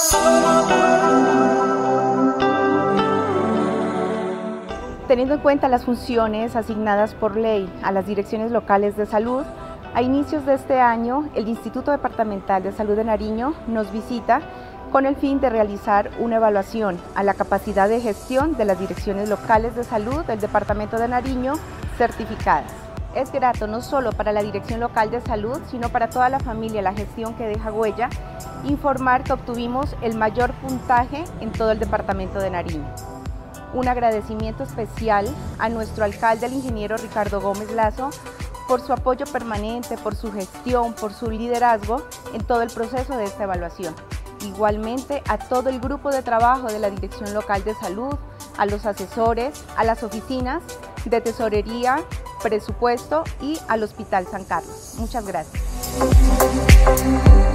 Teniendo en cuenta las funciones asignadas por ley a las direcciones locales de salud, a inicios de este año, el Instituto Departamental de Salud de Nariño nos visita con el fin de realizar una evaluación a la capacidad de gestión de las direcciones locales de salud del Departamento de Nariño certificadas. Es grato no solo para la Dirección Local de Salud, sino para toda la familia la gestión que deja huella, informar que obtuvimos el mayor puntaje en todo el Departamento de Nariño. Un agradecimiento especial a nuestro alcalde, el ingeniero Ricardo Gómez Lazo, por su apoyo permanente, por su gestión, por su liderazgo en todo el proceso de esta evaluación. Igualmente a todo el grupo de trabajo de la Dirección Local de Salud, a los asesores, a las oficinas de tesorería, presupuesto y al Hospital San Carlos. Muchas gracias.